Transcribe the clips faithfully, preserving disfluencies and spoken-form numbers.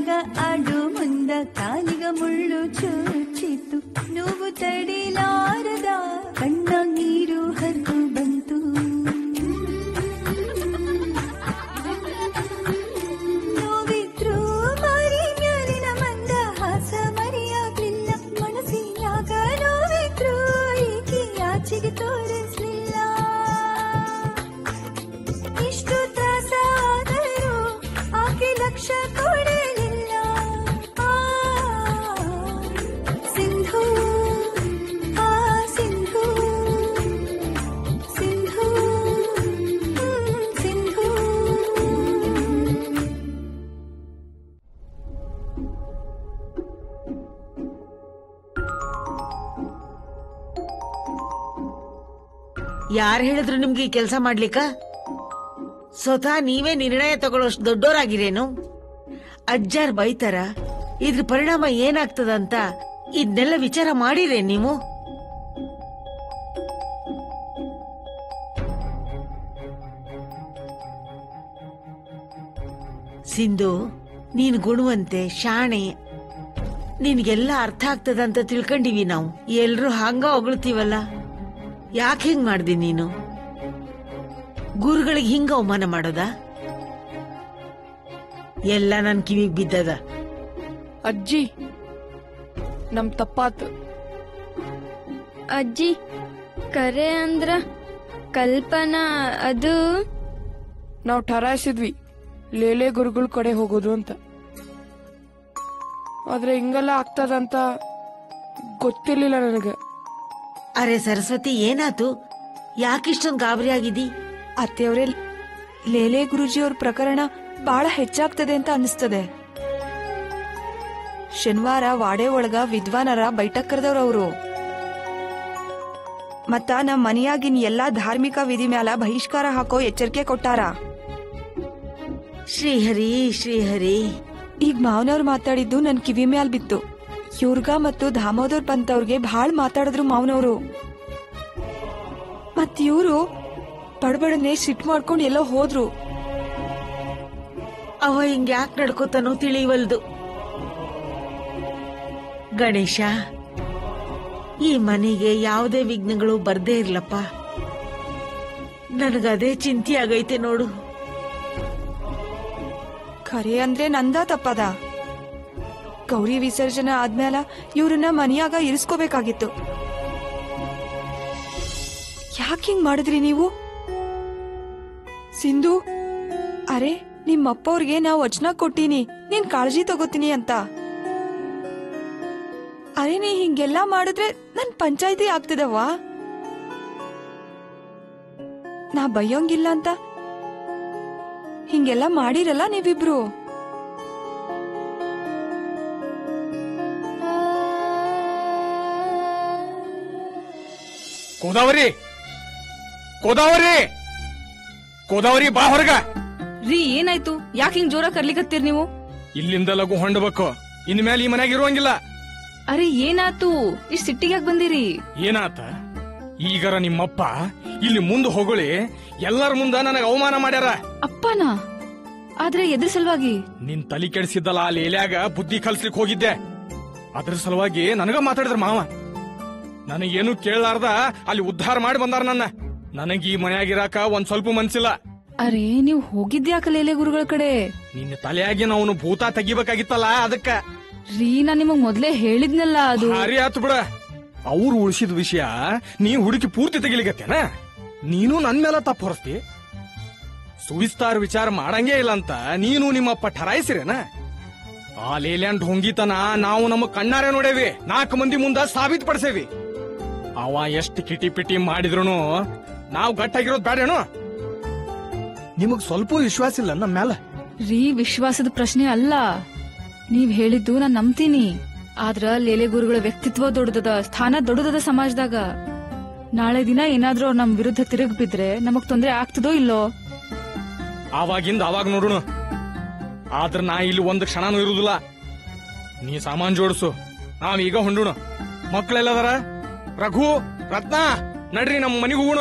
ಮಗ ಆಡು ಮುಂದ ಕಾಲಿಗ ಮುಳ್ಳು ಚುಚ್ಚಿತು ನೋವು ತಡಿಲಾರದ ಕಣ್ಣ ನೀರು ಹರಿದು ಬಂತು ನೋವಿದ್ರು ಮಾರಿ ಮ್ಯಾಲಿನ ಮಂದ ಹಾಸ ಮರೆಯಾಗ್ಲಿಲ್ಲ ಮನಸ್ಸಿನಾಗ ನೋವಿದ್ರು ಈಕೆ ಆಚೆಗೆ ತೋರಿಸ್ಲಿಲ್ಲ ಇಷ್ಟು ತ್ರಾಸ ಆದರೂ ಆಕೆ ಲಕ್ಷ ಕೊಡಲಿಲ್ಲ ಸಿಂಧು ಆ ಸಿಂಧು ಸಿಂಧು ಸಿಂಧು ಯಾರು ಹೇಳಿದ್ರು ನಿಮ್ಗೆ ಈ ಕೆಲಸ ಮಾಡ್ಲಿಕ್ಕ? ಸ್ವತಃ ನೀವೇ ನಿರ್ಣಯ ತಗೊಳ್ಳೋಷ್ಟು ದೊಡ್ಡೋರಾಗಿರೇನು? ಅಜ್ಜಾರ್ ಬೈತಾರ, ಇದ್ರ ಪರಿಣಾಮ ಏನಾಗ್ತದಂತ ಇದನ್ನೆಲ್ಲ ವಿಚಾರ ಮಾಡಿರೇ ನೀವು? ಸಿಂಧು, ನೀನ್ ಗುಣವಂತೆ, ಶಾಣೆ, ನಿನ್ಗೆಲ್ಲ ಅರ್ಥ ಆಗ್ತದಂತ ತಿಳ್ಕೊಂಡಿವಿ ನಾವು. ಎಲ್ರು ಹಂಗ ಹೊಗಳ್ತೀವಲ್ಲ, ಯಾಕೆ ಹಿಂಗ್ ಮಾಡ್ದಿ ನೀನು? ಗುರುಗಳಿಗೆ ಹಿಂಗ ಅವಮಾನ ಮಾಡೋದ? ಎಲ್ಲ ನನ್ ಕಿವಿಗ್ ಬಿದ್ದದ. ಅಜ್ಜಿ, ನಮ್ ತಪ್ಪಾತು. ಅಜ್ಜಿ, ಕರೆ ಅಂದ್ರ ಕಲ್ಪನಾ ಅದು ನಾವು ಠರಾಯಿಸಿದ್ವಿ ಲೇಲೆ ಗುರುಗಳ ಕಡೆ ಹೋಗೋದು ಅಂತ. ಆದ್ರೆ ಹಿಂಗೆಲ್ಲ ಆಗ್ತದಂತ ಗೊತ್ತಿರ್ಲಿಲ್ಲ ನನಗೆ. ಅರೆ ಸರಸ್ವತಿ, ಏನಾತು? ಯಾಕಿಷ್ಟೊಂದು ಗಾಬರಿ ಆಗಿದಿ? ಅತ್ತೆಯವ್ರೆ, ಲೇಲೆ ಗುರುಜಿಯವ್ರ ಪ್ರಕರಣ ಬಹಳ ಹೆಚ್ಚಾಗ್ತದೆ ಅಂತ ಅನಿಸ್ತದೆ. ಶನಿವಾರ ವಾಡೆ ಒಳಗ ವಿದ್ವಾನರ ಬೈಠಕ್ ಕರೆದವ್ರವ್ರು. ಮತ್ತ ನಮ್ಮ ಮನೆಯಾಗಿನ ಎಲ್ಲಾ ಧಾರ್ಮಿಕ ವಿಧಿ ಮ್ಯಾಲ ಬಹಿಷ್ಕಾರ ಹಾಕೋ ಎಚ್ಚರಿಕೆ ಕೊಟ್ಟಾರ. ಶ್ರೀಹರಿ ಶ್ರೀಹರಿ. ಈಗ ಮಾವನವ್ರು ಮಾತಾಡಿದ್ದು ನನ್ ಕಿವಿ ಮ್ಯಾಲ್ ಬಿತ್ತು. ಇವ್ರಗ ಮತ್ತು ದಾಮೋದರ್ ಪಂತವ್ರಿಗೆ ಭಾಳ ಮಾತಾಡಿದ್ರು ಮಾವನವ್ರು. ಮತ್ ಇವ್ರು ಬಡಬಡನೆ ಸಿಟ್ ಮಾಡ್ಕೊಂಡು ಎಲ್ಲೋ ಹೋದ್ರು. ಅವ ಹಿಂಗ್ ಯಾಕೆ ನಡ್ಕೋತಾನೋ ತಿಳಿವಲ್ದು. ಗಣೇಶ, ಈ ಮನೆಗೆ ಯಾವುದೇ ವಿಘ್ನಗಳು ಬರ್ದೇ ಇರ್ಲಪ್ಪ. ನನಗದೇ ಚಿಂತೆ ಆಗೈತೆ ನೋಡು. ಖರೆ ಅಂದ್ರೆ ನಂದ ತಪ್ಪದ. ಗೌರಿ ವಿಸರ್ಜನೆ ಆದ್ಮೇಲ ಇವ್ರನ್ನ ಮನೆಯಾಗ ಇರಿಸ್ಕೋಬೇಕಾಗಿತ್ತು. ಯಾಕೆ ಹಿಂಗ್ ಮಾಡಿದ್ರಿ ನೀವು? ಸಿಂಧು, ಅರೆ ನಿಮ್ಮಪ್ಪವ್ರಿಗೆ ನಾವು ವಚನ ಕೊಟ್ಟೀನಿ, ನೀನ್ ಕಾಳಜಿ ತಗೋತೀನಿ ಅಂತ. ಅರೆ ನೀ ಹಿಂಗೆಲ್ಲಾ ಮಾಡಿದ್ರೆ ನನ್ ಪಂಚಾಯ್ತಿ ಆಗ್ತದವ್ವ. ನಾ ಬೈಯೋಂಗಿಲ್ಲ ಅಂತ ಹಿಂಗೆಲ್ಲಾ ಮಾಡಿರಲ್ಲ ನೀವಿಬ್ರು. ಗೋದಾವರಿ, ಗೋದಾವರಿ, ಗೋದಾವರಿ, ಬಾ ಹೊರಗ. ರೀ, ಏನಾಯ್ತು? ಯಾಕೆ ಹಿಂಗ್ ಜೋರ ಕರ್ಲಿಕತ್ತೀರ್ ನೀವು? ಇಲ್ಲಿಂದ ಲಘು ಹೊಂಡಬೇಕು. ಇನ್ ಮೇಲೆ ಈ ಮನ್ಯಾಗ ಇರುವಂಗಿಲ್ಲ. ಅರೆ ಏನಾತು? ಇಷ್ಟ್ ಸಿಟ್ಟಿಗೆ ಯಾಕೆ ಬಂದಿರಿ? ಏನಾತ? ಈಗರ ನಿಮ್ಮಪ್ಪ ಇಲ್ಲಿ ಮುಂದೆ ಹೊಗಳಿ ಎಲ್ಲರ ಮುಂದ ನನಗ ಅವಮಾನ ಮಾಡ್ಯಾರ. ಅಪ್ಪನ? ಆದ್ರೆ ಎದ್ರ ಸಲುವಾಗಿ? ನಿನ್ ತಲಿ ಕೆಡಿಸಿದ್ದಲ್ಲ, ಆ ಲೇಲ್ಯಾಗ ಬುದ್ಧಿ ಕಲ್ಸ್ಲಿಕ್ ಹೋಗಿದ್ದೆ. ಅದ್ರ ಸಲುವಾಗಿ ನನಗ ಮಾತಾಡಿದ್ರ ಮಾವ. ನನಗೇನು ಕೇಳಲಾರ್ದ ಅಲ್ಲಿ ಉದ್ಧಾರ ಮಾಡಿ ಬಂದಾರ ನನ್ನ. ನನಗ ಈ ಮನ್ಯಾಗಿರಾಕ ಒಂದ್ ಸ್ವಲ್ಪ ಮನ್ಸಿಲ್ಲ. ಅರೆ ನೀವ್ ಹೋಗಿದ್ಯಾಕ ಲೇಲೆ ಗುರುಗಳ ಕಡೆ? ನಿನ್ನ ತಲೆಯಾಗಿ ನಾವು ಭೂತ ತೆಗಿಬೇಕಾಗಿತ್ತಲ್ಲ, ಅದಕ್ಕ. ರೀ, ನಾ ನಿಮಗ್ ಮೊದ್ಲೇ ಹೇಳಿದ್ನಲ್ಲ ಅದು. ಭಾರಿ ಆತು ಬಿಡ. ಅವ್ರು ಉಳಿಸಿದ ವಿಷಯ ನೀ ಹುಡುಕಿ ಪೂರ್ತಿ ತೆಗಿಲಿಕತ್ತೇನ? ನೀನು ನನ್ ಮೇಲೆ ತಪ್ಪು ಹೊರಸ್ತಿ. ಸುವಿಸ್ತಾರ ವಿಚಾರ ಮಾಡಂಗೇ ಇಲ್ಲ ಅಂತ ನೀನು ನಿಮ್ಮಪ್ಪ ಠರಾಯಿಸಿರೇನ? ಆ ಲೇಲ್ಯಾಂಡ್ ಹೊಂಗಿತನ ನಾವು ನಮ್ಮ ಕಣ್ಣಾರೆ ನೋಡೇವಿ, ನಾಲ್ಕು ಮಂದಿ ಮುಂದ ಸಾಬೀತ್ ಪಡಿಸೇವಿ. ಅವ ಎಷ್ಟು ಕಿಟಿ ಪಿಟಿ ಮಾಡಿದ್ರುನು ನಾವು ಗಟ್ಟಾಗಿರೋದ್ ಬೇಡೇನು? ನಿಮಗ್ ಸ್ವಲ್ಪ ವಿಶ್ವಾಸ ಇಲ್ಲ ನಮ್ಮ ಮ್ಯಾಲ? ರೀ, ವಿಶ್ವಾಸದ ಪ್ರಶ್ನೆ ಅಲ್ಲ. ನೀವ್ ಹೇಳಿದ್ದು ನಾನ್ ನಂಬ್ತೀನಿ. ಆದ್ರ ಲೇಲೆ ಗುರುಗಳ ವ್ಯಕ್ತಿತ್ವ ದೊಡ್ಡದ, ಸ್ಥಾನ ದೊಡ್ಡದ ಸಮಾಜದಾಗ. ನಾಳೆ ದಿನ ಏನಾದ್ರೂ ಅವ್ರ ನಮ್ ವಿರುದ್ಧ ತಿರುಗ್ ಬಿದ್ರೆ ನಮಗ್ ತೊಂದ್ರೆ ಆಗ್ತದೋ ಇಲ್ಲೋ? ಆವಾಗಿಂದ ಅವಾಗ ನೋಡೋಣ. ಆದ್ರ ನಾ ಇಲ್ಲಿ ಒಂದ್ ಕ್ಷಣನೂ ಇರುದಿಲ್ಲ. ನೀ ಸಾಮಾನ್ ಜೋಡಿಸು, ನಾವೀಗ ಹೊಂಡೋಣ. ಮಕ್ಕಳೆಲ್ಲದಾರ? ರಘು, ರತ್ನ, ನಡ್ರಿ ನಮ್ಮ ಮನೆಗೆ ಹೋಗೋಣ.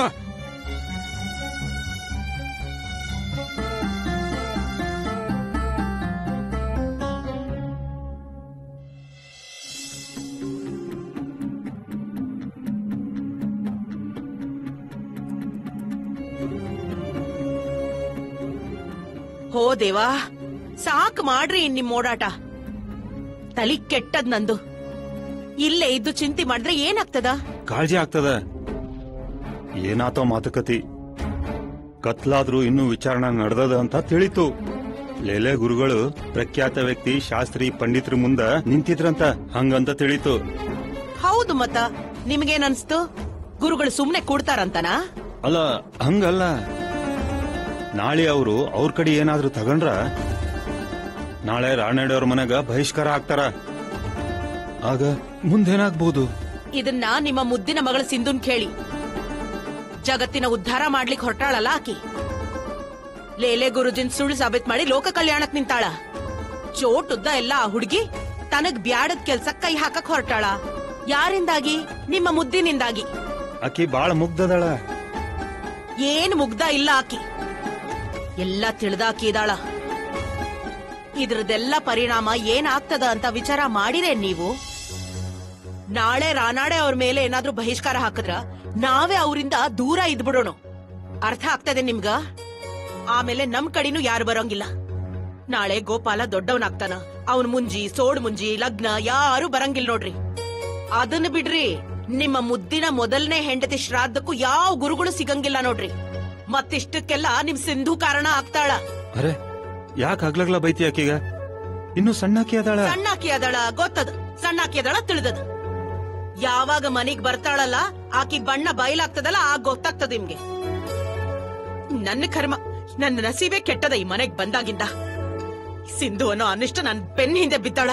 ಹೋ ದೇವಾ, ಸಾಕ್ ಮಾಡ್ರಿ ಇನ್ ನಿಮ್ ಓಡಾಟ. ತಲಿ ಕೆಟ್ಟದ್ ನಂದು. ಇಲ್ಲೇ ಇದ್ದು ಚಿಂತೆ ಮಾಡಿದ್ರೆ ಏನಾಗ್ತದ? ಕಾಳಜಿ ಆಗ್ತದ. ಏನಾತೋ ಮಾತುಕತಿ. ಕತ್ಲಾದ್ರೂ ಇನ್ನೂ ವಿಚಾರಣೆ ನಡೆದದ ಅಂತ ತಿಳಿತು. ಲೇಲೆ ಗುರುಗಳು ಪ್ರಖ್ಯಾತ ವ್ಯಕ್ತಿ ಶಾಸ್ತ್ರಿ ಪಂಡಿತರ ಮುಂದ ನಿಂತಿದ್ರಂತ, ಹಂಗಂತ ತಿಳಿತು. ಹೌದು ಮತ್ತ ನಿಮ್ಗೇನ್ ಅನ್ಸ್ತು? ಗುರುಗಳು ಸುಮ್ನೆ ಕೂಡ್ತಾರಂತನಾ? ಅಲ್ಲ, ಹಂಗಲ್ಲ. ನಾಳೆ ಅವರು ಅವ್ರ ಕಡೆ ಏನಾದ್ರೂ ತಗೊಂಡ್ರ ನಾಳೆ ರಾಣೆಯವ್ರ ಮನೆಗ ಬಹಿಷ್ಕಾರ ಹಾಕ್ತಾರ. ಆಗ ಮುಂದೇನಾಗ್ಬೋದು? ಇದನ್ನ ನಿಮ್ಮ ಮುದ್ದಿನ ಮಗಳ ಸಿಂಧುನ್ ಕೇಳಿ. ಜಗತ್ತಿನ ಉದ್ಧಾರ ಮಾಡ್ಲಿಕ್ಕೆ ಹೊರಟಾಳಲ್ಲ ಆಕಿ. ಲೇಲೆ ಗುರುಜಿನ್ ಸುಳ್ಳು ಸಾಬೀತ್ ಮಾಡಿ ಲೋಕ ಕಲ್ಯಾಣಕ್ ನಿಂತಾಳ. ಚೋಟುದ್ದ ಎಲ್ಲ ಆ ಹುಡುಗಿ ತನಗ್ ಬ್ಯಾಡದ್ ಕೆಲ್ಸ ಕೈ ಹಾಕಕ್ ಹೊರಟಾಳ. ಯಾರಿಂದಾಗಿ? ನಿಮ್ಮ ಮುದ್ದಿನಿಂದಾಗಿ. ಆಕಿ ಬಾಳ ಮುಗ್ಧದಳ. ಏನ್ ಮುಗ್ಧ ಇಲ್ಲ ಆಕಿ, ಎಲ್ಲ ತಿಳಿದಾಕಿ ಇದಾಳ. ಇದ್ರದೆಲ್ಲ ಪರಿಣಾಮ ಏನಾಗ್ತದ ಅಂತ ವಿಚಾರ ಮಾಡಿರೇ ನೀವು? ನಾಳೆ ರಾನಾಡೆ ಅವ್ರ ಮೇಲೆ ಏನಾದ್ರೂ ಬಹಿಷ್ಕಾರ ಹಾಕಿದ್ರ ನಾವೇ ಅವರಿಂದ ದೂರ ಇದ್ಬಿಡೋಣ. ಅರ್ಥ ಆಗ್ತದೆ ನಿಮ್ಗ? ಆಮೇಲೆ ನಮ್ ಕಡೆನೂ ಯಾರು ಬರೋಂಗಿಲ್ಲ. ನಾಳೆ ಗೋಪಾಲ ದೊಡ್ಡವನಾಗ್ತಾನ. ಅವನ್ ಮುಂಜಿ ಸೋಡ್ ಮುಂಜಿ ಲಗ್ನ ಯಾರು ಬರಂಗಿಲ್ಲ ನೋಡ್ರಿ. ಅದನ್ನ ಬಿಡ್ರಿ, ನಿಮ್ಮ ಮುದ್ದಿನ ಮೊದಲನೇ ಹೆಂಡತಿ ಶ್ರಾದ್ದಕ್ಕೂ ಯಾವ ಗುರುಗಳು ಸಿಗಂಗಿಲ್ಲ ನೋಡ್ರಿ. ಮತ್ತಿಷ್ಟಕ್ಕೆಲ್ಲ ನಿಮ್ ಸಿಂಧು ಕಾರಣ ಆಗ್ತಾಳ. ಅರೆ, ಯಾಕೆ ಹಗ್ಲಗ್ಲ ಬೈತಿ ಆಕಿಗ? ಇನ್ನು ಸಣ್ಣಾಕಿ ಅದಾಳ. ಸಣ್ಣಾಕಿ ಅದಳ ಗೊತ್ತದ, ಸಣ್ಣಾಕಿ ಅದಳ ತಿಳಿದದ. ಯಾವಾಗ ಮನಿಗ್ ಬರ್ತಾಳಲ್ಲ ಆಕಿ ಬಣ್ಣ ಬಯಲಾಗ್ತದಲ್ಲ ಆಗ ಗೊತ್ತಾಗ್ತದ ನಿಮ್ಗೆ. ನನ್ನ ಕರ್ಮ, ನನ್ನ ನಸೀಬೆ ಕೆಟ್ಟದ ಈ ಮನೆಗ್ ಬಂದಾಗಿಂದ. ಸಿಂಧು ಅನ್ನೋ ಅನಿಷ್ಟ ನನ್ ಬೆನ್ನ ಹಿಂದೆ ಬಿದ್ದಾಳ.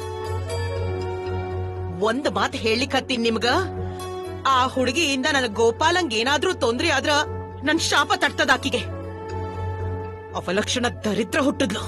ಒಂದ್ ಮಾತು ಹೇಳಿಕತ್ತೀನಿ ನಿಮ್ಗ, ಆ ಹುಡುಗಿಯಿಂದ ನನ್ ಗೋಪಾಲಂಗ್ ಏನಾದ್ರೂ ತೊಂದ್ರೆ ಆದ್ರ ನನ್ ಶಾಪ ತಟ್ಟದ ಆಕಿಗೆ. ಅವಲಕ್ಷಣ ದರಿದ್ರ ಹುಟ್ಟಿದ್ಲು.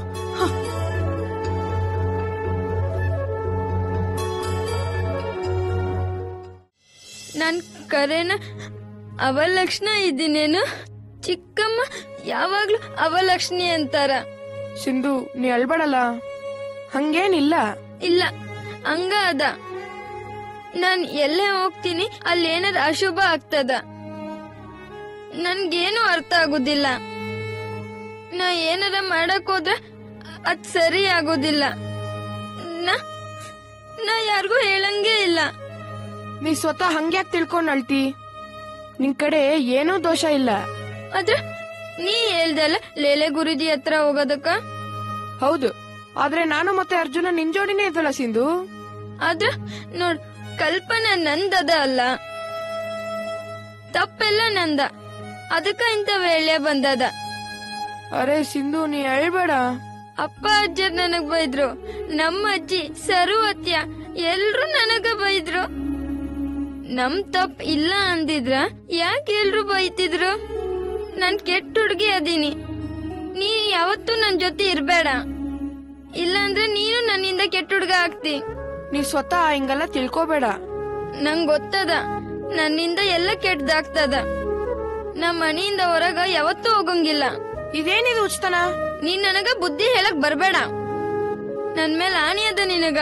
ನನ್ ಕರೆನ ಅವಲಕ್ಷಣ ಇದ್ದೀನೇನು? ಚಿಕ್ಕಮ್ಮ ಯಾವಾಗ್ಲೂ ಅವಲಕ್ಷಣಿ ಅಂತಾರ. ಸಿಂಧು, ನೀ ಅಳ್ಬೇಡಲ್ಲ, ಹಂಗೇನಿಲ್ಲ. ಇಲ್ಲ, ಹಂಗ ಅದ. ನಾನ್ ಎಲ್ಲೇ ಹೋಗ್ತೀನಿ ಅಲ್ಲೇನಾರ ಅಶುಭ ಆಗ್ತದ. ನನ್ಗೇನು ಅರ್ಥ ಆಗುದಿಲ್ಲ. ನಾ ಏನಾರ ಮಾಡಕ್ ಹೋದ್ರೆ ಅದ್ ಸರಿ ಆಗೋದಿಲ್ಲ. ನಾ- ನಾ ಯಾರಿಗೂ ಹೇಳಂಗೇ ಇಲ್ಲ. ನೀ ಸ್ವತಃ ಹಂಗ್ಯಾಕ್ ತಿಳ್ಕೊಂಡ್ ಅಳ್ತಿ? ನಿನ್ ಕಡೆ ಏನೂ ದೋಷ ಇಲ್ಲ. ಆದ್ರೆ ನೀ ಹೇಳ್ದಲ್ಲ ಲೇಲೆ ಗುರುಜಿ ಹತ್ರ ಹೋಗೋದಕ್ಕ. ಹೌದು, ಆದ್ರೆ ನಾನು ಮತ್ತೆ ಅರ್ಜುನ ನಿನ್ ಜೋಡಿನೇ ಇದ್ದಲ್ಲ ಸಿಂಧು. ಆದ್ರ ನೋಡ್, ಕಲ್ಪನಾ ನಂದದ ಅಲ್ಲ, ತಪ್ಪೆಲ್ಲ ನಂದ. ಅದಕ್ಕ ಇಂತ ವೇಳೆ ಬಂದದ. ಅರೆ ಸಿಂಧು, ನೀ ಅಳ್ಬೇಡ. ಅಪ್ಪ ಅಜ್ಜರ್ ನನಗ್ ಬೈದ್ರು, ನಮ್ಮ ಅಜ್ಜಿ ಸರುವತ್ಯ ಎಲ್ರು ನನಗ ಬೈದ್ರು. ನಮ್ ತಪ್ಪ ಇಲ್ಲ ಅಂದಿದ್ರ ಯಾಕೆ ಎಲ್ರು ಬೈತಿದ್ರು? ನಾನ್ ಕೆಟ್ಟ ಹುಡ್ಗಿ ಅದೀನಿ. ನೀ ಯಾವತ್ತೂ ನನ್ ಜೊತೆ ಇರ್ಬೇಡ, ಇಲ್ಲಾಂದ್ರೆ ನೀನು ನನ್ನಿಂದ ಕೆಟ್ಟ ಹುಡ್ಗ ಆಗ್ತಿ. ನೀ ಸ್ವತಃ ಹಿಂಗೆಲ್ಲ ತಿಳ್ಕೋಬೇಡ. ನಂಗ್ ಗೊತ್ತದ ನನ್ನಿಂದ ಎಲ್ಲ ಕೆಟ್ಟದಾಗ್ತದ. ನಮ್ ಮನೆಯಿಂದ ಹೊರಗ ಯಾವತ್ತೂ ಹೋಗಂಗಿಲ್ಲ. ಇದೇನಿದು ಉಚಿತನ? ನೀನ್ ನನಗ ಬುದ್ಧಿ ಹೇಳಕ್ ಬರ್ಬೇಡ. ನನ್ ಮೇಲೆ ಆಣಿ ಅದ ನಿನಗ.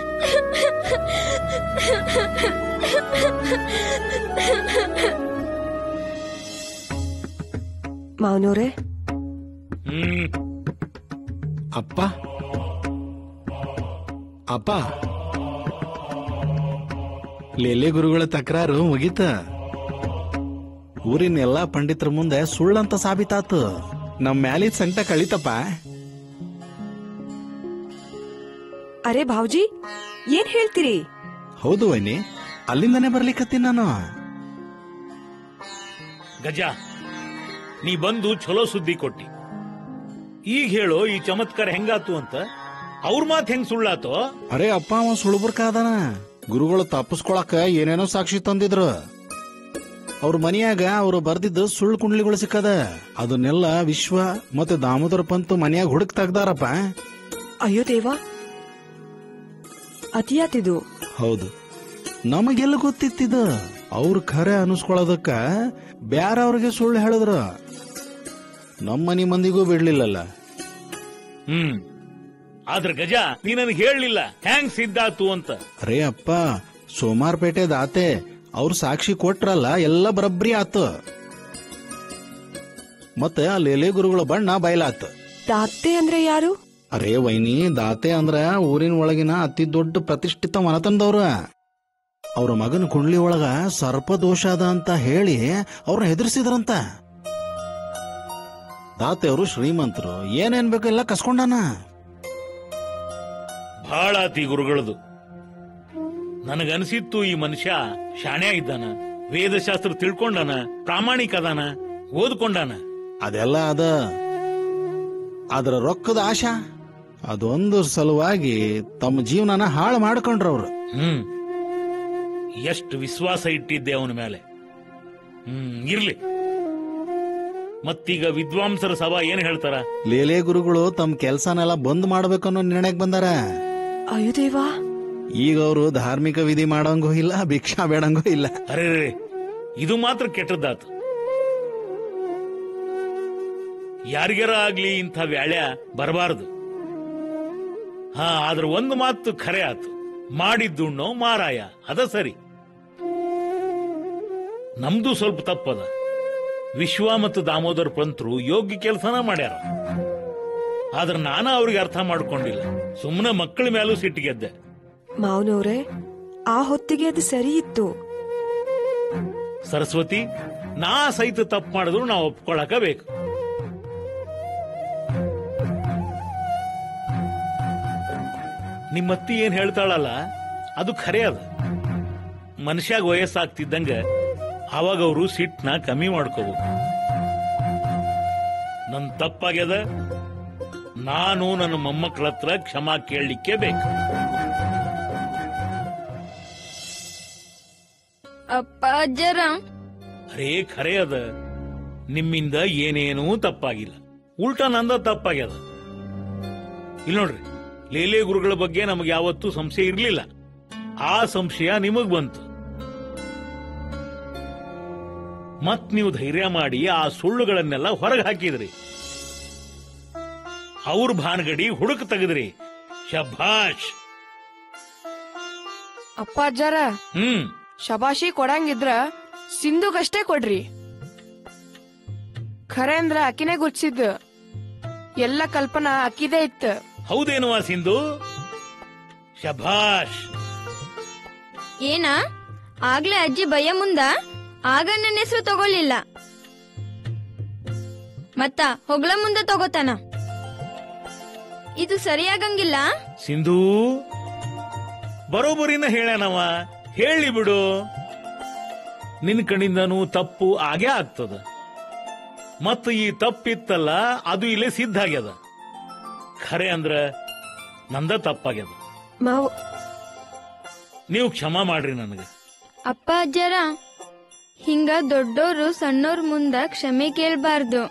ಮಾವನವ್ರೆ, ಹ್ಮ್ ಅಪ್ಪ ಅಪ್ಪ ಲೇಲೆ ಗುರುಗಳ ತಕರಾರು ಮುಗೀತ. ಊರಿನ ಎಲ್ಲಾ ಪಂಡಿತರ ಮುಂದೆ ಸುಳ್ಳಂತ ಸಾಬೀತಾತು. ನಮ್ ಮ್ಯಾಲಿದ್ ಸಂಕಟ ಕಳಿತಪ್ಪ. ಅರೆ ಭಾವ್ಜಿ, ಏನ್ ಹೇಳ್ತೀರಿ? ಹೌದು ವೈನಿ, ಅಲ್ಲಿಂದನೇ ಬರ್ಲಿಕ್ಕತ್ತೀನಿ ನಾನು. ಗಜ, ನೀ ಬಂದು ಚಲೋ ಸುದ್ದಿ ಕೊಟ್ಟಿ. ಈಗ ಹೇಳೋ ಈ ಚಮತ್ಕಾರ ಹೆಂಗಾತು ಅಂತ. ಅವ್ರ ಮಾತ್ ಹೆಂಗ್ ಸುಳ್ಳಾತೋ? ಅರೆ ಅಪ್ಪ, ಅವ ಸುಳ್ಬರ್ಕ ಅದಾನ. ಗುರುಗಳು ತಪ್ಪಿಸ್ಕೊಳಕ ಏನೇನೋ ಸಾಕ್ಷಿ ತಂದಿದ್ರು. ಅವ್ರ ಮನಿಯಾಗ ಅವ್ರು ಬರ್ದಿದ್ದು ಸುಳ್ಳು ಕುಂಡ್ಲಿಗಳು ಸಿಕ್ಕದ. ಅದನ್ನೆಲ್ಲ ವಿಶ್ವ ಮತ್ತೆ ದಾಮೋದರ ಪಂತು ಮನಿಯಾಗ ಹುಡುಕ್ ತೆಗ್ದಾರಪ್ಪ. ಅಯ್ಯೋ ದೇವಾ, ಅತಿಯಾತಿದು. ಹೌದು, ನಮಗೆಲ್ಲ ಗೊತ್ತಿತ್ತಿದ. ಅವ್ರ ಖರೆ ಅನಿಸ್ಕೊಳ್ಳೋದಕ್ಕ ಬ್ಯಾರವ್ರಿಗೆ ಸುಳ್ಳು ಹೇಳಿದ್ರ. ನಮ್ಮನಿ ಮಂದಿಗೂ ಬಿಡ್ಲಿಲ್ಲಲ್ಲ. ಹ್ಮ್ ಆದ್ರ ಗಜ, ನೀ ನನಗೆ ಹೇಳಲಿಲ್ಲ ಹ್ಯಾಂಗ್ ಸಿದ್ಧಾತು ಅಂತ. ಅರೇ ಅಪ್ಪ, ಸೋಮಾರ್ಪೇಟೆ ದಾತೆ ಅವ್ರು ಸಾಕ್ಷಿ ಕೊಟ್ರಲ್ಲ, ಎಲ್ಲ ಬರಬ್ರಿ ಆತ. ಮತ್ತೆ ಆ ಲೇಲೆ ಗುರುಗಳ ಬಣ್ಣ ಬಯಲಾತ. ದಾತೆ ಅಂದ್ರೆ ಯಾರು? ಅರೇ ವೈನಿ, ದಾತೆ ಅಂದ್ರ ಊರಿನ ಒಳಗಿನ ಅತಿ ದೊಡ್ಡ ಪ್ರತಿಷ್ಠಿತ ಮನತನದವ್ರ. ಅವ್ರ ಮಗನ ಕುಂಡ್ಲಿ ಒಳಗ ಸರ್ಪದೋಷ ಅದ ಅಂತ ಹೇಳಿ ಅವ್ರನ್ನ ಹೆದರ್ಸಿದ್ರಂತ. ದಾತೆಯವರು ಶ್ರೀಮಂತರು, ಏನೇನ್ ಬೇಕು ಎಲ್ಲ ಕಸ್ಕೊಂಡಾನ. ಬಹಳ ಆತಿ ಗುರುಗಳದು. ನನಗನ್ಸಿತ್ತು ಈ ಮನುಷ್ಯ ಶಾಣೆ ಇದ್ದಾನ, ವೇದಶಾಸ್ತ್ರ ತಿಳ್ಕೊಂಡಾನ, ಪ್ರಾಮಾಣಿಕ ಅದಾನ, ಓದ್ಕೊಂಡಾನ. ಅದೆಲ್ಲ ಅದ, ಅದರ ರೊಕ್ಕದ ಆಶಾ ಅದೊಂದು ಸಲುವಾಗಿ ತಮ್ಮ ಜೀವನನ ಹಾಳು ಮಾಡ್ಕೊಂಡ್ರವ್ರು. ಹ್ಮ್ ಎಷ್ಟು ವಿಶ್ವಾಸ ಇಟ್ಟಿದ್ದೆ ಅವನ ಮೇಲೆ. ಹ್ಮ್ ಇರ್ಲಿ. ಮತ್ತೀಗ ವಿದ್ವಾಂಸರ ಸಭಾ ಏನ್ ಹೇಳ್ತಾರ? ಲೇಲೆ ಗುರುಗಳು ತಮ್ಮ ಕೆಲ್ಸನೆಲ್ಲ ಬಂದ್ ಮಾಡ್ಬೇಕನ್ನೋ ನಿರ್ಣಯಕ್ಕೆ ಬಂದಾರ. ಅಯ್ಯೋ ದೇವಾ, ಈಗ ಅವರು ಧಾರ್ಮಿಕ ವಿಧಿ ಮಾಡಂಗೂ ಇಲ್ಲ, ಭಿಕ್ಷಾ ಬೇಡಂಗೂ ಇಲ್ಲ. ಅರೆ ಇದು ಮಾತ್ರ ಕೆಟ್ಟದ್ದಾತು. ಯಾರಿಗಾರ ಆಗ್ಲಿ ಇಂಥ ವ್ಯಾಳ್ಯ ಬರಬಾರದು. ಹಾ, ಆದ್ರೆ ಒಂದು ಮಾತು ಖರೆ ಆತು, ಮಾಡಿದ್ದುಣ್ಣೋ ಮಾರಾಯ, ಅದ ಸರಿ. ನಮ್ದು ಸ್ವಲ್ಪ ತಪ್ಪದ. ವಿಶ್ವ ಮತ್ತು ದಾಮೋದರ ಪಂತರು ಯೋಗ್ಯ ಕೆಲಸನ ಮಾಡ್ಯಾರ. ಆದ್ರೆ ನಾನ ಅವ್ರಿಗೆ ಅರ್ಥ ಮಾಡ್ಕೊಂಡಿಲ್ಲ. ಸುಮ್ಮನೆ ಮಕ್ಕಳ ಮೇಲೂ ಸಿಟ್ಟಿಗೆದ್ದೆ. ಮಾವನವ್ರೆ, ಆ ಹೊತ್ತಿಗೆ ಅದು ಸರಿ ಇತ್ತು. ಸರಸ್ವತಿ, ನಾ ಸಹಿತ ತಪ್ಪು ಮಾಡಿದ್ರು ನಾವು ಒಪ್ಕೊಳಕ ಬೇಕು. ನಿಮ್ಮತ್ತಿ ಏನ್ ಹೇಳ್ತಾಳಲ್ಲ ಅದು ಖರೆ ಅದ. ಮನುಷ್ಯಾಗ ವಯಸ್ಸಾಗ್ತಿದ್ದಂಗ ಅವಾಗ ಅವರು ಸಿಟ್ನ ಕಮ್ಮಿ ಮಾಡ್ಕೋಬೇಕು. ನನ್ ತಪ್ಪಾಗ್ಯದ, ನಾನು ನನ್ನ ಮೊಮ್ಮಕ್ಕಳ ಹತ್ರ ಕ್ಷಮಾ ಕೇಳಲಿಕ್ಕೆ ಬೇಕು. ಅಪ್ಪ ಅಜ್ಜರ, ಅರೇ ಖರೆ ಅದ, ನಿಮ್ಮಿಂದ ಏನೇನೂ ತಪ್ಪಾಗಿಲ್ಲ, ಉಲ್ಟಾ ನಂದ ತಪ್ಪಾಗ್ಯದ. ಇಲ್ಲಿ ನೋಡ್ರಿ, ಲೇಲೆ ಗುರುಗಳ ಬಗ್ಗೆ ನಮಗೆ ಯಾವತ್ತೂ ಸಂಶಯ ಇರಲಿಲ್ಲ. ಆ ಸಂಶಯ ನಿಮಗ್ ಬಂತು. ಮತ್ ನೀವು ಧೈರ್ಯ ಮಾಡಿ ಆ ಸುಳ್ಳುಗಳನ್ನೆಲ್ಲ ಹೊರಗೆ ಹಾಕಿದ್ರಿ. ಅವ್ರ ಭಾನ್ಗಡಿ ಹುಡುಕ್ ತೆಗೆದ್ರಿ. ಶಭಾಷ್. ಅಪ್ಪ ಅಜ್ಜಾರ, ಹ್ಮ್ ಶಬಾಷಿ ಕೊಡಂಗಿದ್ರ ಸಿಂಧುಗಷ್ಟೇ ಕೊಡ್ರಿ. ಖರೆ ಅಂದ್ರ ಅಕ್ಕಿನೇ ಗುರ್ಸಿದ್ದು. ಎಲ್ಲ ಕಲ್ಪನಾ ಅಕ್ಕಿದೇ ಇತ್ತು. ಹೌದೇನುವ ಸಿಂಧು? ಶಭಾಷ್. ಏನ ಆಗ್ಲೇ ಅಜ್ಜಿ ಭಯ ಮುಂದ ಆಗ ನನ್ನ ಹೆಸರು ತಗೊಳ್ಳಿಲ್ಲ, ಮತ್ತ ಹೊಗಳ ಮುಂದ ತಗೋತಾನ. ಇದು ಸರಿಯಾಗಂಗಿಲ್ಲ. ಸಿಂಧು ಬರೋಬ್ಬರಿನ ಹೇಳ್ಯಾನವ, ಹೇಳಿ ಬಿಡು. ನಿನ್ ಕಣಿಂದನೂ ತಪ್ಪು ಆಗೇ ಆಗ್ತದ. ಮತ್ತ ಈ ತಪ್ಪಿತ್ತಲ್ಲ, ಅದು ಇಲ್ಲೇ ಸಿದ್ಧ ಆಗ್ಯದ. ಖರೆ ಅಂದ್ರ ನಂದ ತಪ್ಪಾಗ್ಯದ. ಮಾವ, ನೀವು ಕ್ಷಮಾ ಮಾಡ್ರಿ ನನಗೆ. ಅಪ್ಪ ಅಜ್ಜರ, ಹಿಂಗ ದೊಡ್ಡೋರು ಸಣ್ಣೋರ್ ಮುಂದ ಕ್ಷಮೆ ಕೇಳ್ಬಾರ್ದು.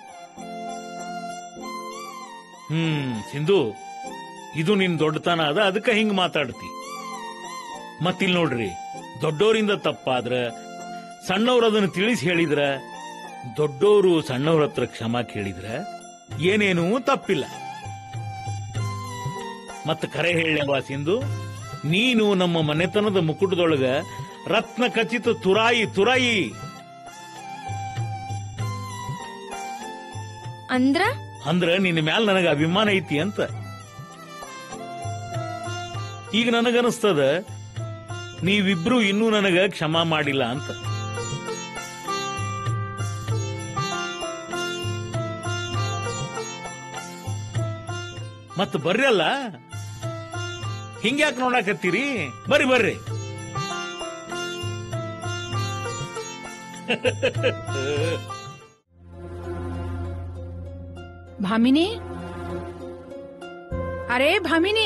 ಹ್ಮ್ ಸಿಂಧು, ಇದು ನಿನ್ ದೊಡ್ಡತನ ಅದ, ಅದಕ್ಕ ಹಿಂಗ್ ಮಾತಾಡ್ತಿ. ಮತ್ತಿಲ್ ನೋಡ್ರಿ, ದೊಡ್ಡೋರಿಂದ ತಪ್ಪಾದ್ರ ಸಣ್ಣವ್ರ ಅದನ್ನ ತಿಳಿಸಿ ಹೇಳಿದ್ರ, ದೊಡ್ಡೋರು ಸಣ್ಣವ್ರ ಹತ್ರ ಕ್ಷಮಾ ಕೇಳಿದ್ರ ಏನೇನೂ ತಪ್ಪಿಲ್ಲ. ಮತ್ತ ಕರೆ ಹೇಳವಾ ಸಿಂಧು, ನೀನು ನಮ್ಮ ಮನೆತನದ ಮುಕುಟದೊಳಗ ರತ್ನ ಖಚಿತ ತುರಾಯಿ ತುರಾಯಿ. ಅಂದ್ರ ಅಂದ್ರ ನಿನ್ನ ಮ್ಯಾಲ ನನಗ ಅಭಿಮಾನ ಐತಿ ಅಂತ. ಈಗ ನನಗನಿಸ್ತದ ನೀವಿಬ್ರು ಇನ್ನೂ ನನಗ ಕ್ಷಮಾ ಮಾಡಿಲ್ಲ ಅಂತ. ಮತ್ ಬರ್ರಿ ಅಲ್ಲ, ಹಿಂಗ್ಯಾಕ್ ನೋಡಾಕತ್ತೀರಿ? ಬರ್ರಿ ಬರ್ರಿ. ಭಾಮಿನಿ, ಅರೇ ಭಾಮಿನಿ.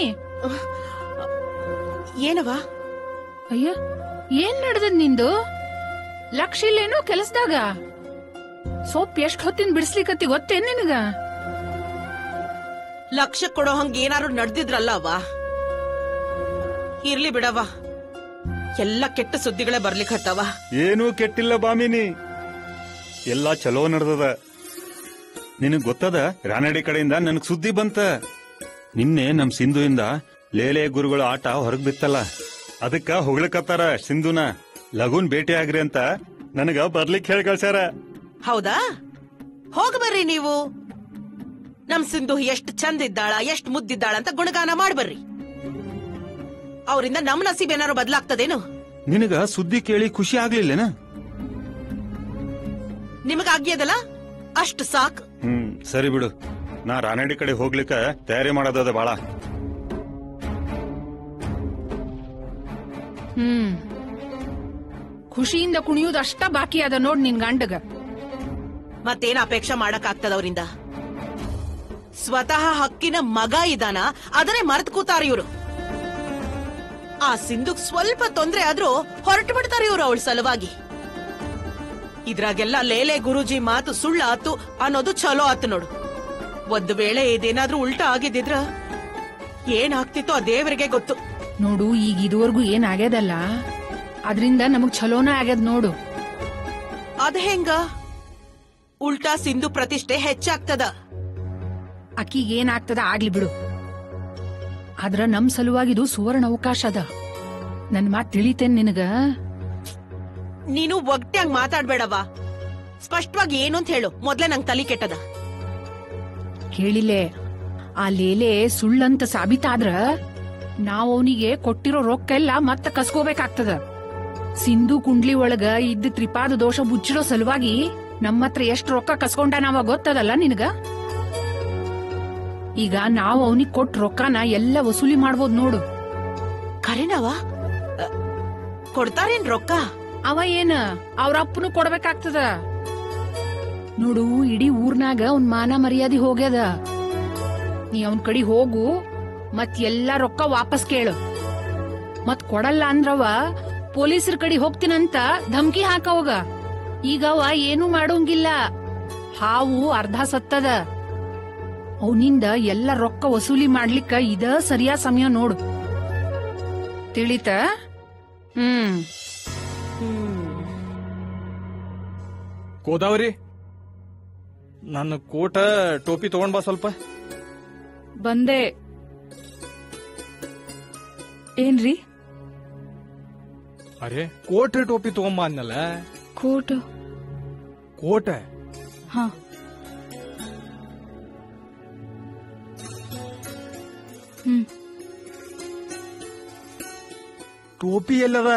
ಏನವ? ಅಯ್ಯ, ಏನ್ ನಡೆದದ್ ನಿಂದು? ಲಕ್ಷ ಇಲ್ಲೇನೋ ಕೆಲಸದಾಗ. ಸೋಪ್ ಎಷ್ಟ್ ಹೊತ್ತಿನ ಬಿಡಿಸ್ಲಿಕತ್ತಿ ಗೊತ್ತೇನ್ ನಿನಗ? ಲಕ್ಷ ಕೊಡೋ ಹಂಗ ಏನಾರು ನಡೆದಿದ್ರಲ್ಲ ಅವ್ವ. ಇರ್ಲಿ ಬಿಡವ, ಎಲ್ಲ ಕೆಟ್ಟ ಸುದ್ದಿಗಳೇ ಬರ್ಲಿಕ್ಕತ್ತವ. ಏನೂ ಕೆಟ್ಟಿಲ್ಲ ಬಾಮಿನಿ, ಎಲ್ಲ ಚಲೋ ನಡೆದದ. ನಿನಗ್ ಗೊತ್ತದ, ರಾನಡಿ ಕಡೆಯಿಂದ ನನಗ್ ಸುದ್ದಿ ಬಂತ. ನಿನ್ನೆ ನಮ್ ಸಿಂಧುವಿಂದ ಲೇಲೆ ಗುರುಗಳ ಆಟ ಹೊರಗ್ ಬಿತ್ತಲ್ಲ, ಅದಕ್ಕ ಹೊಗಳಕತ್ತಾರ ಸಿಂಧುನ. ಲಗುನ್ ಭೇಟಿ ಆಗ್ರಿ ಅಂತ ನನಗ ಬರ್ಲಿಕ್ ಹೇಳಿ ಕಳ್ಸ್ಯಾರ. ಹೌದಾ? ಹೋಗ್ ಬರ್ರಿ ನೀವು. ನಮ್ ಸಿಂಧು ಎಷ್ಟ್ ಚಂದ ಇದ್ದಾಳ ಎಷ್ಟ್ ಮುದ್ದಿದ್ದಾಳ ಅಂತ ಗುಣಗಾನ ಮಾಡ್ಬರ್ರಿ. ಅವರಿಂದ ನಮ್ ನಸೀಬ್ ಏನಾರು ಬದಲಾಗ್ತದೇನು? ನಿನಗ ಸುದ್ದಿ ಕೇಳಿ ಖುಷಿ ಆಗ್ಲಿಲ್ಲೇನ? ನಿಮಗಾಗ್ಯದಲ್ಲ ಅಷ್ಟು ಸಾಕ್. ಹ್ಮ್ ಸರಿ ಬಿಡು, ನಾ ರಾನಡಿ ಕಡೆ ಹೋಗ್ಲಿಕ್ಕ ತಯಾರಿ ಮಾಡೋದದ ಬಾಳ. ಹ್ಮ್ ಖುಷಿಯಿಂದ ಕುಣಿಯುವುದು ಅಷ್ಟ ಬಾಕಿ ಅದ ನೋಡ್ ನಿನ್ ಗಂಡಗ. ಮತ್ತೇನ್ ಅಪೇಕ್ಷೆ ಮಾಡಕ್ ಆಗ್ತದ ಅವರಿಂದ? ಸ್ವತಃ ಹಕ್ಕಿನ ಮಗ ಇದಾನ, ಅದನ್ನೇ ಮರ್ತ್ ಕೂತಾರ ಇವ್ರು. ಆ ಸಿಂಧುಕ್ ಸ್ವಲ್ಪ ತೊಂದ್ರೆ ಆದ್ರೂ ಹೊರಟು ಬಿಡ್ತಾರ ಇವ್ರು ಅವಳ ಸಲುವಾಗಿ. ಇದ್ರಾಗೆಲ್ಲ ಲೇಲೆ ಗುರೂಜಿ ಮಾತು ಸುಳ್ಳ ಆತು ಅನ್ನೋದು ಚಲೋ ಆತು ನೋಡು. ಒಂದು ವೇಳೆ ಇದೇನಾದ್ರೂ ಉಲ್ಟಾ ಆಗಿದ್ದಿದ್ರ ಏನಾಗ್ತಿತ್ತು ಆ ದೇವರಿಗೆ ಗೊತ್ತು. ನೋಡು, ಈಗ ಇದುವರೆಗೂ ಏನ್ ಆಗ್ಯದಲ್ಲ, ಅದ್ರಿಂದ ನಮಗ್ ಚಲೋನ ಆಗ್ಯದ ನೋಡು. ಅದ ಹೆಂಗ? ಉಲ್ಟಾ ಸಿಂಧು ಪ್ರತಿಷ್ಠೆ ಹೆಚ್ಚಾಗ್ತದ. ಅಕ್ಕಿಗೆ ಏನಾಗ್ತದ ಆಗ್ಲಿ ಬಿಡು, ಆದ್ರ ನಮ್ ಸಲುವಾಗಿದು ಸುವರ್ಣ ಅವಕಾಶ ಅದ. ನನ್ ಮಾತ್ ತಿಳಿತೇನ್ ನಿನಗ? ನೀನು ಒಗ್ಟ್ಯಾಂಗ್ ಮಾತಾಡ್ಬೇಡವಾ, ಸ್ಪಷ್ಟವಾಗಿ ಏನು ಅಂತ ಹೇಳು. ಮೊದ್ಲೇ ನಂಗ್ ತಲಿ ಕೆಟ್ಟದ. ಕೇಳಿಲೆ, ಆ ಲೇಲೆ ಸುಳ್ಳಂತ ಸಾಬೀತಾದ್ರ ನಾವ್ ಅವನಿಗೆ ಕೊಟ್ಟಿರೋ ರೊಕ್ಕ ಎಲ್ಲ ಮತ್ತ ಕಸ್ಕೋಬೇಕಾಗ್ತದ. ಸಿಂಧು ಕುಂಡ್ಲಿ ಒಳಗ ಇದ್ದ ತ್ರಿಪಾದ ದೋಷ ಮುಚ್ಚಿಡೋ ಸಲುವಾಗಿ ನಮ್ಮ ಹತ್ರ ಎಷ್ಟ್ ರೊಕ್ಕ ಕಸ್ಕೊಂಡ ನಾವ ಗೊತ್ತದಲ್ಲ ನಿನಗ. ಈಗ ನಾವ್ ಅವನಿಗೆ ಕೊಟ್ಟ ರೊಕ್ಕನ ಎಲ್ಲ ವಸೂಲಿ ಮಾಡ್ಬೋದ್ ನೋಡು. ಕರೆನವ ಕೊಡ್ತಾರೇನ್ ರೊಕ್ಕ? ಅವ ಏನ ಅವ್ರ ಅಪ್ಪನು ಕೊಡ್ಬೇಕಾಗ್ತದ ನೋಡು. ಇಡೀ ಊರ್ನಾಗ ಅವ್ನ್ ಮಾನ ಮರ್ಯಾದೆ ಹೋಗ್ಯದ. ನೀ ಅವನ್ ಕಡೆ ಹೋಗು, ಮತ್ ಎಲ್ಲಾ ರೊಕ್ಕ ವಾಪಸ್ ಕೇಳು. ಮತ್ ಕೊಡಲ್ಲ ಅಂದ್ರವ ಪೊಲೀಸರ ಕಡೆ ಹೋಗ್ತೀನಂತ ಧಮ್ಕಿ ಹಾಕವಾಗ. ಈಗ ಅವ ಏನು ಮಾಡೋಂಗಿಲ್ಲ, ಹಾವು ಅರ್ಧ ಸತ್ತದ. ಅವನಿಂದ ಎಲ್ಲ ರೊಕ್ಕ ವಸೂಲಿ ಮಾಡ್ಲಿಕ್ಕ ಇದ ಸರಿಯಾದ ಸಮಯ ನೋಡು. ತಿಳಿತ? ಹ್ಮ್ ಗೋದಾವರಿ, ನನ್ನ ಕೋಟ ಟೋಪಿ ತಗೊಂಡ್ ಬಾ ಸ್ವಲ್ಪ. ಬಂದೆ. ಏನ್ರಿ? ಅರೆ ಕೋಟ್ ಟೋಪಿ ತಗೊಂಬ ಅನ್ನಲ್ಲ. ಕೋಟ್ ಕೋಟ? ಹಾ. ಹ್ಮ್ ಟೋಪಿ ಎಲ್ಲದ?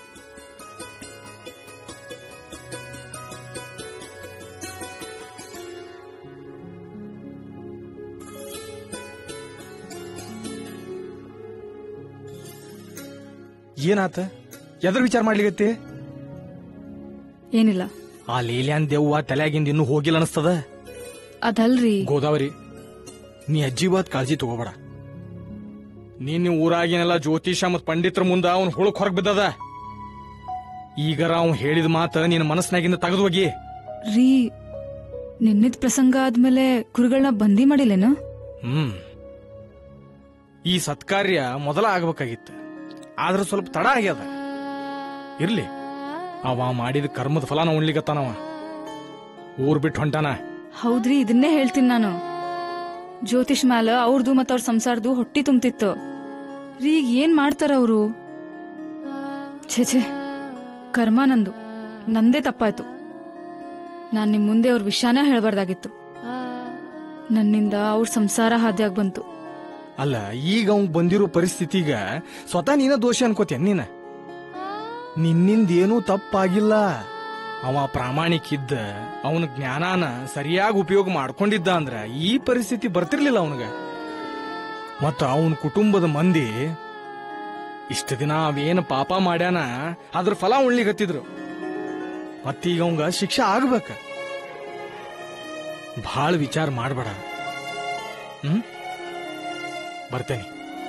ಏನಾತ? ಎದ್ರ ವಿಚಾರ ಮಾಡ್ಲಿಗತ್ತಿ? ಏನಿಲ್ಲ. ಆ ಲೀಲ್ಯಾನ್ ದೆವ್ವ ತಲೆಯಾಗಿಂದ ಇನ್ನೂ ಹೋಗಿಲ್ಲ ಅನಸ್ತದ. ಅದಲ್ರಿ ಗೋದಾವರಿ, ನೀ ಅಜ್ಜಿ ಬಾತ್ ಕಾಳಜಿ ತಗೋಬೇಡ. ನೀನ್ ಊರಾಗಿನೆಲ್ಲ ಜ್ಯೋತಿಷ ಮತ್ ಪಂಡಿತರ ಮುಂದ ಅವ್ನ ಹುಳಕ್ ಹೊರಗ್ ಬಿದ್ದದ. ಈಗರ ಅವ್ನು ಹೇಳಿದ ಮಾತ ನಿನ್ನ ಮನಸ್ಸಿನಾಗಿಂದ ತೆಗೆದು ಹೋಗಿ. ರೀ, ನಿನ್ನಿದ್ ಪ್ರಸಂಗ ಆದ್ಮೇಲೆ ಗುರುಗಳನ್ನ ಬಂದಿ ಮಾಡಿಲ್ಲೇನು? ಹ್ಮ್ ಈ ಸತ್ಕಾರ್ಯ ಮೊದಲ ಆಗ್ಬೇಕಾಗಿತ್ತು, ಆದ್ರೆ ಸ್ವಲ್ಪ ತಡ ಆಗ್ಯದ. ಇರ್ಲಿ, ಅವ ಮಾಡಿದ ಕರ್ಮದ ಫಲಾನ ಉಣ್ಲಿಕತ್ತಾನವ. ಊರ್ ಬಿಟ್ಟು ಹೊಂಟಾನ. ಹೌದ್ರಿ, ಇದನ್ನೇ ಹೇಳ್ತೀನಿ ನಾನು. ಜ್ಯೋತಿಷ್ ಮ್ಯಾಲ ಅವ್ರದು ಮತ್ತ ಅವ್ರ ಸಂಸಾರದು ಹೊಟ್ಟಿ ತುಂಬ್ತಿತ್ತು ರೀ. ಈಗ ಏನ್ ಮಾಡ್ತಾರ ಅವರು? ಛೇ ಛೇ, ಕರ್ಮ ನಂದು, ನಂದೇ ತಪ್ಪಾಯ್ತು. ನಾನ್ ನಿಮ್ ಮುಂದೆ ಅವ್ರ ವಿಷಯನ ಹೇಳ್ಬಾರ್ದಾಗಿತ್ತು. ನನ್ನಿಂದ ಅವ್ರ ಸಂಸಾರ ಹಾದಿಯಾಗಿ ಬಂತು. ಅಲ್ಲ, ಈಗ ಅವ್ನ್ ಬಂದಿರೋ ಪರಿಸ್ಥಿತಿಗ ಸ್ವತಃ ನೀನ ದೋಷಿ ಅನ್ಕೋತೇನ್? ನೀನ ನಿನ್ನಿಂದ ಏನೂ ತಪ್ಪಾಗಿಲ್ಲ. ಅವ ಪ್ರಾಮಾಣಿಕಿದ್ದ, ಅವನ ಜ್ಞಾನಾನ ಸರಿಯಾಗಿ ಉಪಯೋಗ ಮಾಡ್ಕೊಂಡಿದ್ದ ಅಂದ್ರ ಈ ಪರಿಸ್ಥಿತಿ ಬರ್ತಿರ್ಲಿಲ್ಲ ಅವನಿಗ. ಮತ್ತ ಅವನ ಕುಟುಂಬದ ಮಂದಿ ಇಷ್ಟ ದಿನ ಅವೇನು ಪಾಪ ಮಾಡ್ಯಾನ ಅದ್ರ ಫಲ ಉಣ್ಲಿಗತ್ತಿದ್ರು. ಮತ್ತೀಗ ಅವಂಗ ಶಿಕ್ಷೆ ಆಗ್ಬೇಕ. ಭಾಳ ವಿಚಾರ ಮಾಡ್ಬೇಡ. ಹ್ಮ್ ಬರ್ತೇನೆ.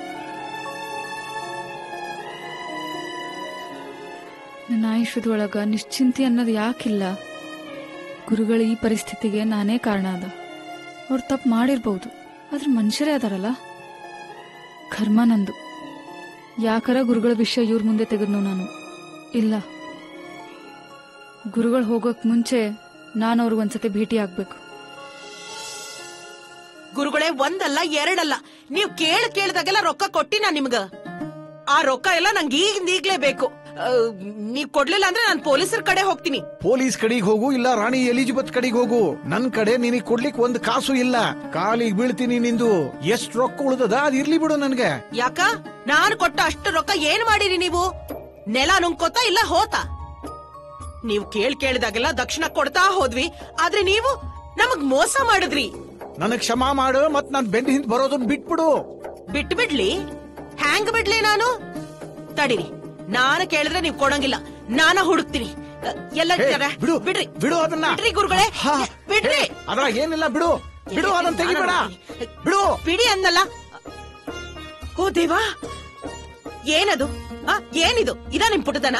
ನನ್ನ ಆಯುಷ್ಯದೊಳಗ ನಿಶ್ಚಿಂತೆ ಅನ್ನೋದು ಯಾಕಿಲ್ಲ? ಗುರುಗಳ ಈ ಪರಿಸ್ಥಿತಿಗೆ ನಾನೇ ಕಾರಣ ಅದ. ಅವ್ರು ತಪ್ಪು ಮಾಡಿರ್ಬಹುದು, ಆದ್ರೆ ಮನುಷ್ಯರೇ ಅದಾರಲ್ಲ. ಕರ್ಮ ನಂದು. ಯಾಕರ ಗುರುಗಳ ವಿಷಯ ಇವ್ರ ಮುಂದೆ ತೆಗೆದ್ನು ನಾನು? ಇಲ್ಲ, ಗುರುಗಳು ಹೋಗೋಕ್ ಮುಂಚೆ ನಾನು ಅವ್ರಿಗೆ ಒಂದ್ಸತಿ ಭೇಟಿ ಆಗ್ಬೇಕು. ಗುರುಗಳೇ, ಒಂದಲ್ಲ ಎರಡಲ್ಲ, ನೀವ್ ಕೇಳ ಕೇಳ್ದಾಗೆಲ್ಲ ರೊಕ್ಕ ಕೊಟ್ಟಿ ನಾ ನಿಮ್ಗ. ಆ ರೊಕ್ಕ ಎಲ್ಲ ನಂಗೆ ಈಗಿಂದ ಈಗ್ಲೇ ಬೇಕು. ನೀವ್ ಕೊಡ್ಲಿಲ್ಲ ಅಂದ್ರೆ ನಾನು ಪೊಲೀಸರ ಕಡೆ ಹೋಗ್ತೀನಿ. ಪೊಲೀಸ್ ಕಡೆಗೆ ಹೋಗು ಇಲ್ಲ ರಾಣಿ ಎಲಿಜಬೆತ್ ಕಡೆಗೆ ಹೋಗು. ನನ್ ಕಡೆ ನಿನಗ್ ಕೊಡ್ಲಿಕ್ ಒಂದ್ ಕಾಸು ಇಲ್ಲ. ಕಾಲಿಗೆ ಬೀಳ್ತೀನಿ ನಿಂದು. ಎಷ್ಟ್ ರೊಕ್ಕ ಉಳ್ದದ ಅದ್ ಇರ್ಲಿ ಬಿಡು ನನ್ಗೆ. ಯಾಕ ನಾನು ಕೊಟ್ಟ ಅಷ್ಟು ರೊಕ್ಕ ಏನ್ ಮಾಡಿರಿ ನೀವು? ನೆಲ ನುಂಗ್ಕೋತ ಇಲ್ಲ ಹೋತ? ನೀವು ಕೇಳ್ ಕೇಳಿದಾಗೆಲ್ಲ ದಕ್ಷಿಣ ಕೊಡ್ತಾ ಹೋದ್ವಿ, ಆದ್ರೆ ನೀವು ನಮಗ್ ಮೋಸ ಮಾಡಿದ್ರಿ. ನನಗ್ ಕ್ಷಮಾ ಮಾಡು ಮತ್ ನಾನ್ ಬೆಂಡ್ ಹಿಂದ್ ಬರೋದನ್ ಬಿಟ್ಬಿಡು. ಬಿಟ್ಟು ಬಿಡ್ಲಿ? ಹ್ಯಾಂಗ್ ಬಿಡ್ಲಿ ನಾನು? ತಡಿರಿ, ನಾನು ಕೇಳಿದ್ರೆ ನೀವ್ ಕೊಡಂಗಿಲ್ಲ, ನಾನ ಹುಡುಕ್ತೀನಿ. ಎಲ್ಲ ಬಿಡು ಬಿಡ್ರಿ ಬಿಡು ಅದನ್ನ. ಬಿಡ್ರಿ ಗುರುಗಳೇ, ಬಿಡ್ರಿ. ಅದ್ರ ಏನಿಲ್ಲ ಬಿಡು ಬಿಡು ಅದನ್ನ ತೆಗಿಬೇಡ. ಬಿಡು ಬಿಡಿ ಅನ್ನಲ್ಲ. ಓ ದೇವಾ, ಏನದು? ಏನಿದು? ಇದ ನಿಮ್ ಪುಟದನ?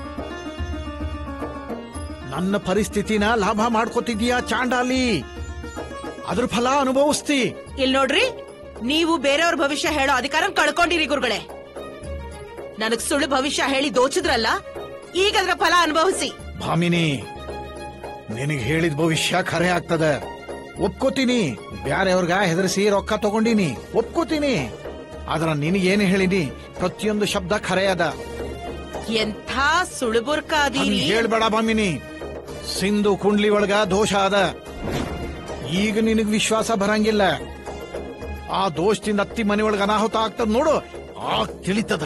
ನನ್ನ ಪರಿಸ್ಥಿತಿನ ಲಾಭ ಮಾಡ್ಕೋತಿದ್ಯಾ ಚಾಂಡಾಲಿ? ಅದ್ರ ಫಲ ಅನುಭವಿಸ್ತಿ. ಇಲ್ ನೋಡ್ರಿ, ನೀವು ಬೇರೆಯವ್ರ ಭವಿಷ್ಯ ಹೇಳೋ ಅಧಿಕಾರ ಕಳ್ಕೊಂಡಿರಿ ಗುರುಗಳೇ. ನನಗ್ ಸುಳ್ಳು ಭವಿಷ್ಯ ಹೇಳಿ ದೋಚಿದ್ರಲ್ಲ, ಈಗ ಅದ್ರ ಫಲ ಅನುಭವಿಸಿ. ಭಾಮಿನಿ, ನಿನಗ್ ಹೇಳಿದ ಭವಿಷ್ಯ ಖರೆ ಆಗ್ತದ, ಒಪ್ಕೋತೀನಿ. ಬ್ಯಾರೆಯವ್ರಗ ಹೆದರಿಸಿ ರೊಕ್ಕ ತಗೊಂಡಿನಿ, ಒಪ್ಕೋತೀನಿ. ಆದ್ರ ನಿನಗೇನು ಹೇಳಿನಿ, ಪ್ರತಿಯೊಂದು ಶಬ್ದ ಖರೆ ಅದ. ಎಂಥ ಸುಳುಬುರ್ಕಾದೀರಿ. ಹೇಳ್ಬೇಡ ಭಾಮಿನಿ. ಸಿಂಧು ಕುಂಡ್ಲಿ ಒಳಗ ದೋಷ ಅದ. ಈಗ ನಿನಗ್ ವಿಶ್ವಾಸ ಬರಂಗಿಲ್ಲ. ಆ ದೋಷದಿಂದ ಅತ್ತಿ ಮನೆ ಒಳಗ ಅನಾಹುತ ಆಗ್ತದ ನೋಡು, ಆಗ ತಿಳಿತದ.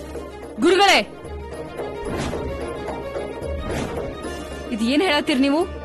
ಗುರುಗಳೇ, ಇದು ಏನ್ ಹೇಳತ್ತೀರಿ ನೀವು?